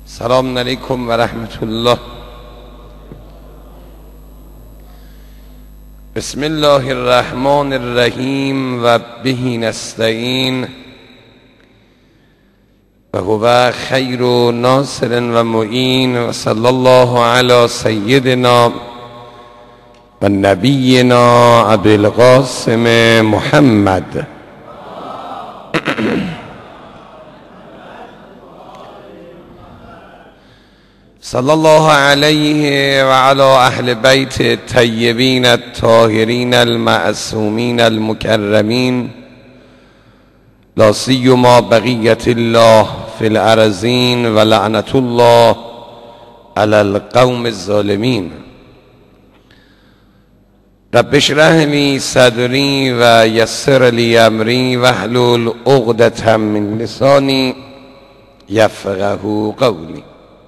السلام علیکم و رحمت الله. بسم الله الرحمن الرحیم و به نستعین و هو خیر ناصر و معین و صلی الله علی سیدنا و نبینا ابوالقاسم محمد. صلی الله علیه و علی اهل بیت الطیبین الطاهرین المعصومین المکرمین، لا سیما بقیة الله فی الارضین و لعنة الله علی القوم الظالمین. رب اشرح لی صدری و یسر لی امری واحلل عقدة من لسانی یفقهوا قولی.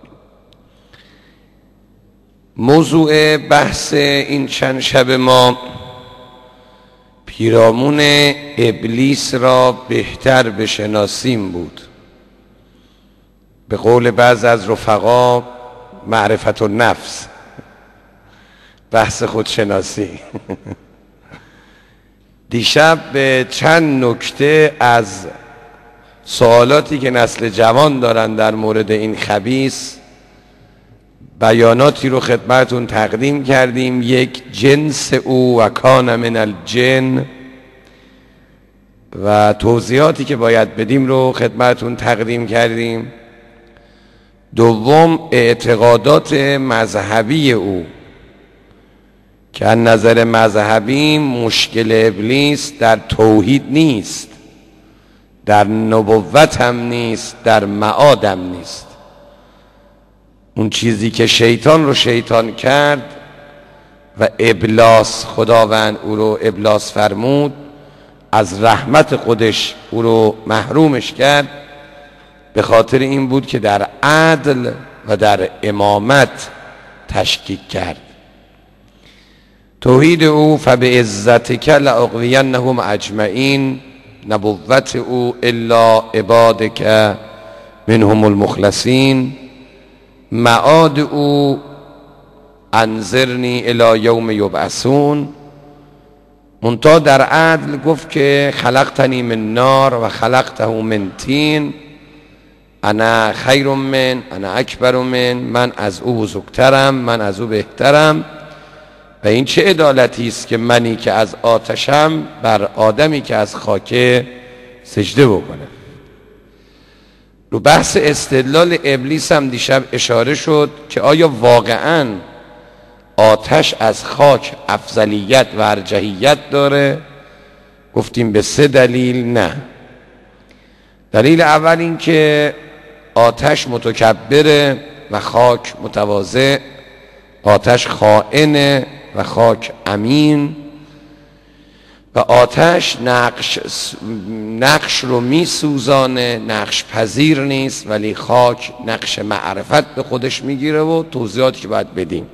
موضوع بحث این چند شب ما پیرامون ابلیس را بهتر بشناسیم بود. به قول بعض از رفقا معرفت النفس، بحث خودشناسی. دیشب به چند نکته از سوالاتی که نسل جوان دارن در مورد این خبیث بیاناتی رو خدمتون تقدیم کردیم. یک، جنس او و کان من الجن، و توضیحاتی که باید بدیم رو خدمتون تقدیم کردیم. دوم، اعتقادات مذهبی او که از نظر مذهبی مشکل ابلیس در توحید نیست، در نبوت هم نیست، در معاد هم نیست. اون چیزی که شیطان رو شیطان کرد و ابلاس، خداوند او رو ابلاس فرمود، از رحمت خودش او رو محرومش کرد، به خاطر این بود که در عدل و در امامت تشکیک کرد. توحید او فبعزتک لاغوینهم اجمعین، نبوت او الا عبادک منهم المخلصین، معاد او انظرنی الی یوم یبعثون. منتها در عدل گفت که خلقتنی من نار و خلقته من طین، انا خیر من، انا اکبر من از او بزرگترم، من از او بهترم. و این چه عدالتی است که منی که از آتشم بر آدمی که از خاک سجده بکنه. رو بحث استدلال ابلیس هم دیشب اشاره شد که آیا واقعاً آتش از خاک افضلیت و ارجحیت داره؟ گفتیم به 3 دلیل نه. دلیل اول این که آتش متکبره و خاک متواضع، آتش خائنه و خاک امین، و آتش نقش رو می سوزانه، نقش پذیر نیست، ولی خاک نقش معرفت به خودش میگیره و توضیحاتی که باید بدیم.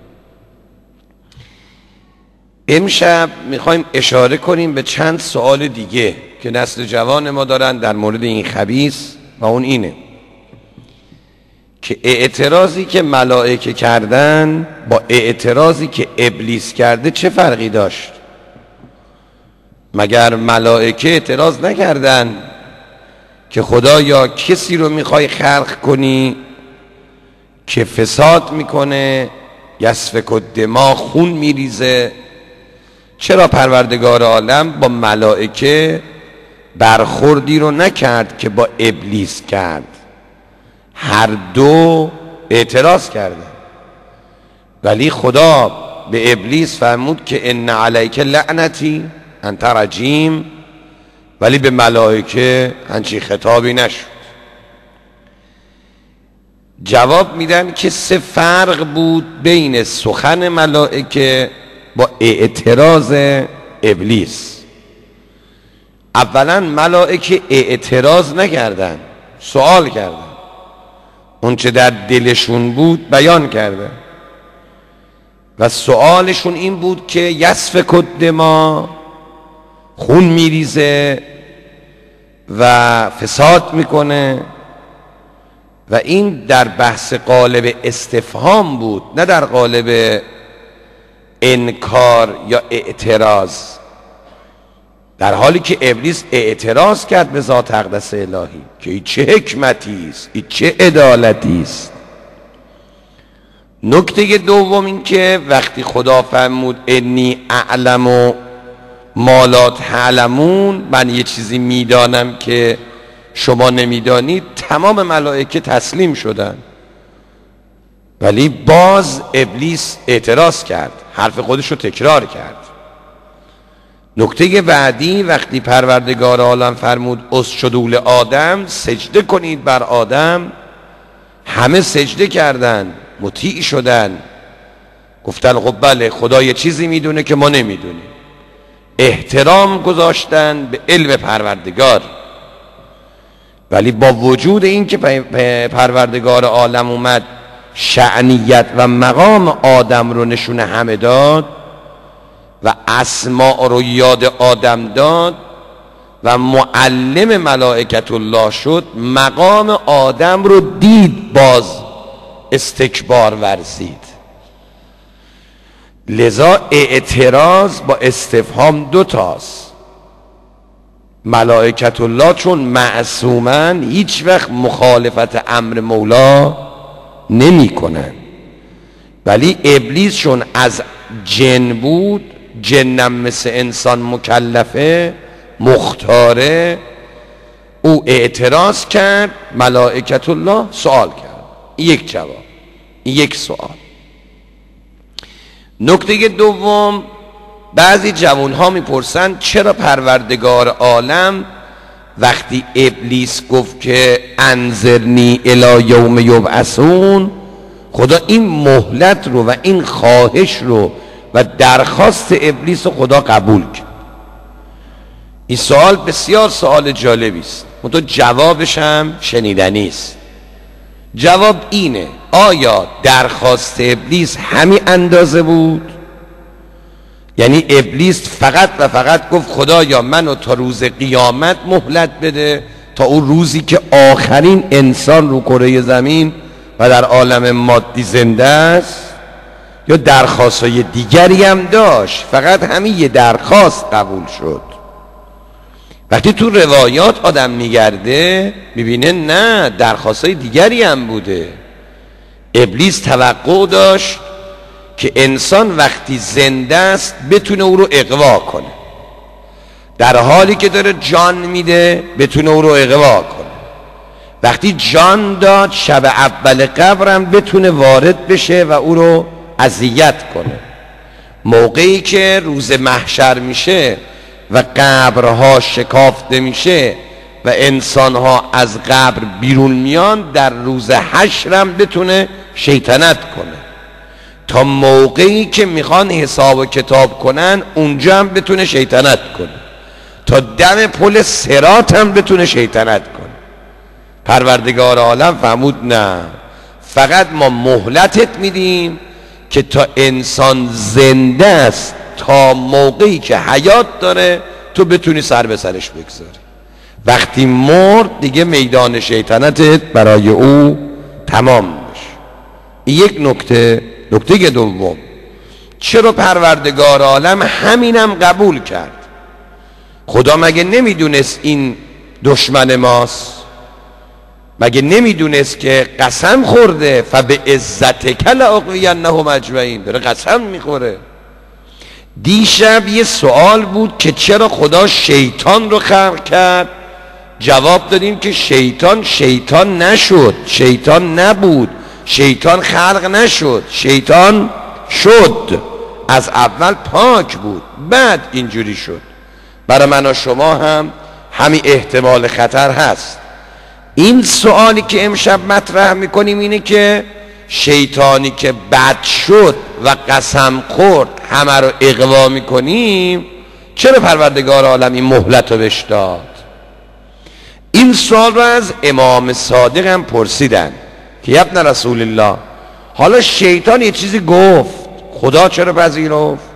امشب میخوایم اشاره کنیم به چند سوال دیگه که نسل جوان ما دارن در مورد این خبیث، و اون اینه که اعتراضی که ملائکه کردن با اعتراضی که ابلیس کرده چه فرقی داشت؟ مگر ملائکه اعتراض نکردن که خدایا کسی رو میخوای خلق کنی که فساد میکنه، یسفک الدماء، خون میریزه؟ چرا پروردگار عالم با ملائکه برخوردی رو نکرد که با ابلیس کرد؟ هر دو اعتراض کردن، ولی خدا به ابلیس فرمود که ان علیک لعنتی انت رجیم، ولی به ملائکه هنچی خطابی نشد. جواب میدن که 3 فرق بود بین سخن ملائکه با اعتراض ابلیس. اولا ملائکه اعتراض نکردن، سوال کردن، اون چه در دلشون بود بیان کردن، و سوالشون این بود که یسفک الدماء، خون میریزه و فساد میکنه، و این در بحث قالب استفهام بود، نه در قالب انکار یا اعتراض، در حالی که ابلیس اعتراض کرد به ذات اقدس الهی که این چه حکمتی است، این چه عدالتی است. نکته دوم این که وقتی خدا فرمود انی اعلم ما لا تعلمون، من یه چیزی میدانم که شما نمیدانید، تمام ملائکه تسلیم شدن، ولی باز ابلیس اعتراض کرد، حرف خودش رو تکرار کرد. نکته بعدی وقتی پروردگار عالم فرمود اسجدوا لآدم، سجده کنید بر آدم، همه سجده کردن، مطیع شدن، گفتن خب بله خدا یه چیزی میدونه که ما نمیدونیم، احترام گذاشتن به علم پروردگار. ولی با وجود این که پروردگار عالم اومد شأنیت و مقام آدم رو نشونه همه داد و اسماء رو یاد آدم داد و معلم ملائکت الله شد، مقام آدم رو دید باز استکبار ورزید. لذا اعتراض با استفهام دوتاست. ملائکت الله چون معصومن هیچ وقت مخالفت امر مولا نمی کنن، ولی ابلیس چون از جن بود، جنم مثل انسان مکلفه مختاره، او اعتراض کرد، ملائکت الله سوال کرد، یک جواب، یک سوال. نکته دوم، بعضی جوان ها میپرسن چرا پروردگار عالم وقتی ابلیس گفت که انظرنی الی یوم یبعثون، خدا این مهلت رو و این خواهش رو و درخواست ابلیس رو خدا قبول کرد؟ این سوال بسیار سوال جالبی است، منتها جوابش هم شنیدنی است. جواب اینه، آیا درخواست ابلیس همین اندازه بود؟ یعنی ابلیس فقط و فقط گفت خدایا منو تا روز قیامت مهلت بده، تا اون روزی که آخرین انسان رو کره زمین و در عالم مادی زنده است، یا درخواست‌های دیگری هم داشت؟ فقط همین یه درخواست قبول شد. وقتی تو روایات آدم میگرده میبینه نه، درخواست‌های دیگری هم بوده. ابلیس توقع داشت که انسان وقتی زنده است بتونه او رو اغوا کنه، در حالی که داره جان میده بتونه او رو اغوا کنه. وقتی جان داد شب اول قبرم بتونه وارد بشه و او رو اذیت کنه. موقعی که روز محشر میشه و قبرها شکافته میشه و انسانها از قبر بیرون میان، در روز حشرم بتونه شیطنت کنه، تا موقعی که میخوان حساب و کتاب کنن اونجا هم بتونه شیطنت کنه، تا دم پل صراط هم بتونه شیطنت کنه. پروردگار عالم فرمود نه، فقط ما مهلتت میدیم که تا انسان زنده است، تا موقعی که حیات داره تو بتونی سر به سرش بگذاری. وقتی مرد دیگه میدان شیطنتت برای او تمام میشه. یک نکته. نکته دوم، چرا پروردگار عالم همینم قبول کرد؟ خدا مگه نمیدونست این دشمن ماست؟ مگه نمیدونست که قسم خورده فبعزتک لاغوینهم اجمعین، داره قسم میخوره. دیشب یه سوال بود که چرا خدا شیطان رو خلق کرد؟ جواب دادیم که شیطان نشد، شیطان نبود، شیطان خلق نشد، شیطان شد، از اول پاک بود بعد اینجوری شد. برای من و شما هم همین احتمال خطر هست. این سوالی که امشب مطرح میکنیم اینه که شیطانی که بد شد و قسم خورد همه رو اغوا میکنیم، چرا پروردگار عالم این مهلت رو بهش داد؟ این سوال رو از امام صادق هم پرسیدن که ابن رسول الله، حالا شیطان یه چیزی گفت، خدا چرا پذیرفت؟